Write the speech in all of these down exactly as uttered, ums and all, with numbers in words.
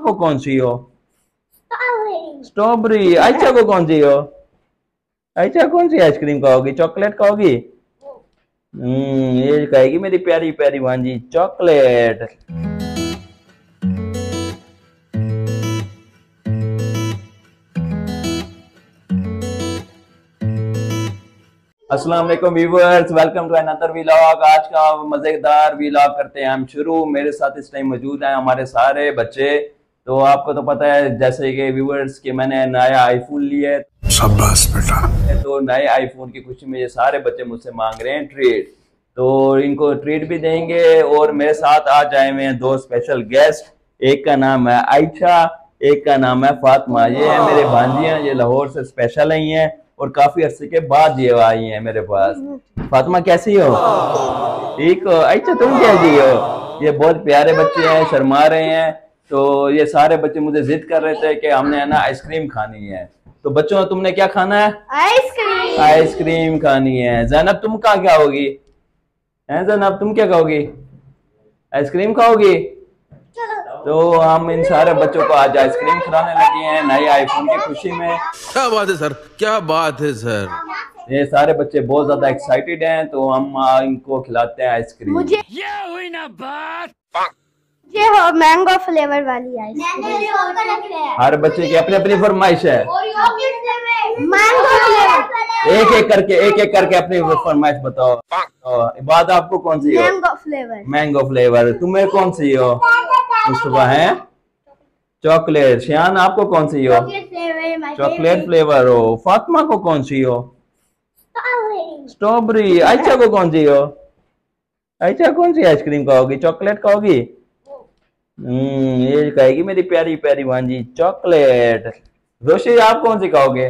को कौन सी हो? स्ट्रॉबेरी। आयशा को कौन सी हो? आयशा कौन सी आइसक्रीम खाओगी? चॉकलेट खाओगी? हम्म ये कहेगी मेरी प्यारी प्यारी भांजी चॉकलेट। अस्सलाम वालेकुम viewers, welcome to another vlog. आज का मजेदार व्लॉग करते हैं हम शुरू। मेरे साथ इस टाइम मौजूद हैं हमारे सारे बच्चे। तो आपको तो पता है जैसे कि व्यूअर्स कि मैंने नया आईफोन लिया है। शाबाश बेटा। तो नए आईफोन की खुशी में ये सारे बच्चे मुझसे मांग रहे हैं ट्रीट, तो इनको ट्रीट भी देंगे। और मेरे साथ आज आए हुए हैं दो स्पेशल गेस्ट। एक का नाम है आयशा, एक का नाम है फातिमा। ये है मेरे भांजियां, ये लाहौर से स्पेशल आई हैं और काफी अरसे के बाद ये आई हैं मेरे पास। फातिमा कैसी हो? ठीक हो? आयशा तुम कैसी हो? ये बहुत प्यारे बच्चे हैं, शर्मा रहे हैं। तो ये सारे बच्चे मुझे जिद कर रहे थे कि हमने है ना आइसक्रीम खानी है। तो बच्चों तुमने क्या खाना है? आइसक्रीम। आइसक्रीम खानी है। ज़ैनब तुम क्या क्या होगी? हैं ज़ैनब तुम क्या खाओगी? आइसक्रीम खाओगी? तो हम इन सारे बच्चों को आज आइसक्रीम खिलाने लगे हैं नए आईफोन की खुशी में। क्या बात है सर, क्या बात है सर। ये सारे बच्चे बहुत ज्यादा एक्साइटेड हैं, तो हम इनको खिलाते हैं आइसक्रीम। मुझे ये हुई ना बात। ये हो मैंगो फ्लेवर वाली आइसक्रीम। हर बच्चे की अपनी अपनी फरमाइश है। Mango flavour. एक एक करके एक एक करके अपनी फरमाइश बताओ। इबाद आपको कौन सी हो? Mango flavour. Mango flavour. तुम्हें कौन सी हो? मुस्तफा है चॉकलेट। शियान आपको कौन सी हो? चॉकलेट फ्लेवर हो। फातिमा को कौन सी हो? स्ट्रॉबेरी। आयशा को कौन सी हो? आयशा कौन सी आइसक्रीम खाओगी? चॉकलेट खाओगी? हम्म ये कहेगी मेरी प्यारी प्यारी भांजी चॉकलेट। रोशी आप कौन सी खाओगे?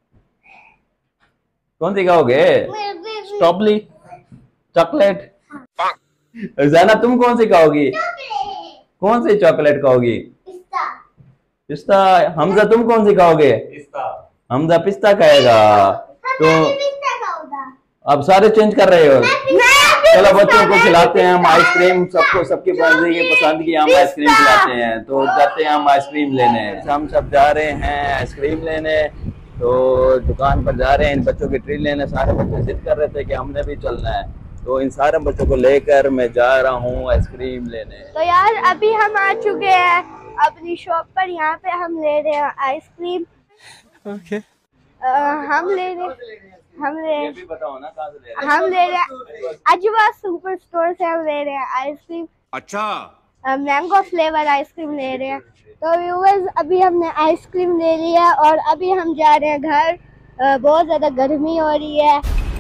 कौन सी खाओगे? Strawberry chocolate. ज़ैना तुम कौन सी खाओगी? कौन सी चॉकलेट खाओगी? पिस्ता। हमजा तुम कौन सी खाओगे? पिस्ता। हमजा पिस्ता खाएगा। तो अब सारे चेंज कर रहे हो। चलो बच्चों को खिलाते हैं हम आइसक्रीम। सबको सबकी मर्जी की पसंद की हम आइसक्रीम खिलाते हैं। तो जाते हैं हम आइसक्रीम लेने। हम सब जा रहे हैं आइसक्रीम लेने। तो दुकान पर जा रहे हैं इन बच्चों की ट्रीट लेने। सारे बच्चे जिद कर रहे थे कि हमने भी चलना है, तो इन सारे बच्चों को लेकर मैं जा रहा हूँ आइसक्रीम लेने। तो यार अभी हम आ चुके हैं अपनी शॉप पर। यहाँ पे हम ले रहे हैं आइसक्रीम। ओके। हम ले रहे हम ले ये भी बताओ ना कहाँ से ले रहे हैं? हम ले रहे हैं अजवा सुपर स्टोर से। हम ले रहे हैं आइसक्रीम। अच्छा। मैंगो फ्लेवर आइसक्रीम ले रहे हैं। तो व्यूअर्स अभी हमने आइसक्रीम ले लिया और अभी हम जा रहे हैं घर। बहुत ज्यादा गर्मी हो रही है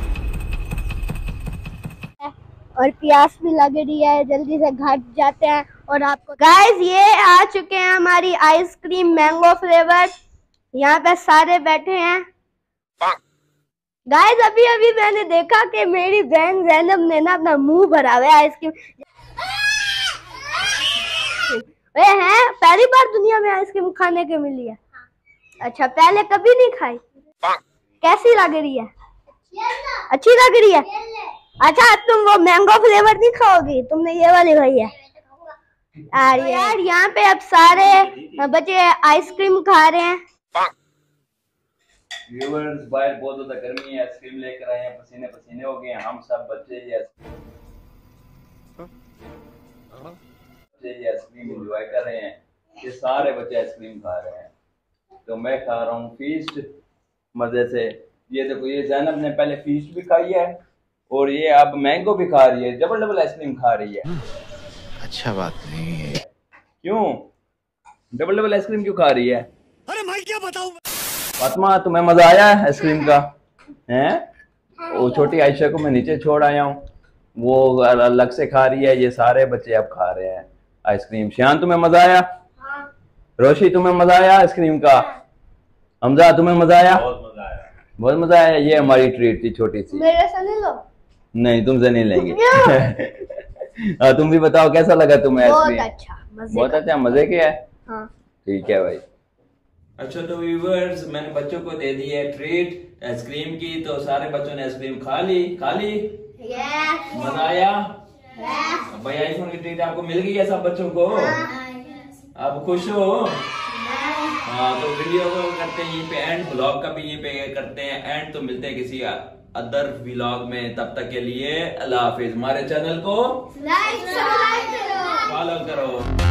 और प्यास भी लग रही है। जल्दी से घर जाते हैं। और आपको गाइस ये आ चुके हैं हमारी आइसक्रीम मैंगो फ्लेवर। यहाँ पे सारे बैठे हैं गाइस। अभी अभी मैंने देखा कि मेरी बहन ज़ैनब ने ना अपना मुंह भरा हुआ है आइसक्रीम। वे हैं पहली बार दुनिया में आइसक्रीम खाने के मिली है। अच्छा पहले कभी नहीं खाई? कैसी लग रही है? अच्छी लग रही है। अच्छा तुम वो मैंगो फ्लेवर नहीं खाओगी? तुमने ये वाली खाई है? यार यार यहाँ पे अब सारे बच्चे आइसक्रीम खा रहे हैं। व्यूअर्स बाहर बहुत ज्यादा गर्मी है, आइसक्रीम लेकर आए हैं, पसीने पसीने हो गए हैं हम सब बच्चे। ये आइसक्रीम एंजॉय कर रहे हैं। ये सारे बच्चे आइसक्रीम खा रहे हैं, तो मैं खा रहा हूँ फीस्ट मजे से। ये देखो ये ज़ैनब ने पहले फीस्ट भी खाई है और ये अब मैंगो भी खा रही है। डबल डबल आइसक्रीम खा रही है। अच्छा बात नहीं है। क्यों डबल डबल आइसक्रीम क्यों खा रही है? अरे मैं क्या बताऊं। फातिमा तुम्हें मजा आया है आइसक्रीम का? हैं? वो छोटी आयशा को मैं नीचे छोड़ आया हूँ, वो अलग से खा रही है। ये सारे बच्चे अब खा रहे हैं आइसक्रीम। शियान तुम्हें मजा आया? रोशी तुम्हें मजा आया आइसक्रीम का? हमजा तुम्हें मजा आया? बहुत मजा आया। बहुत मजा आया। ये हमारी ट्रीट थी छोटी सी। मेरे से ले लो। नहीं तुमसे नहीं लेंगे। तुम भी बताओ कैसा लगा तुम्हें आइसक्रीम? बहुत अच्छा। बहुत अच्छा मजे के है। हाँ। ठीक है भाई। अच्छा तो व्यूअर्स मैंने बच्चों को दे दी है ट्रीट आइसक्रीम की। तो सारे बच्चों ने आइसक्रीम खा ली। खा ली? यस। मजा आया? भाई आईफोन की ट्रीट आपको मिल गई है सब बच्चों को? अब खुश हो? हाँ, तो वीडियो को करते हैं यहीं पे एंड, ब्लॉग का भी यहीं पे करते हैं एंड। तो मिलते हैं किसी अदर व्लॉग में, तब तक के लिए अल्लाह हाफिज। हमारे चैनल को लाइक सब्सक्राइब करो, फॉलो करो।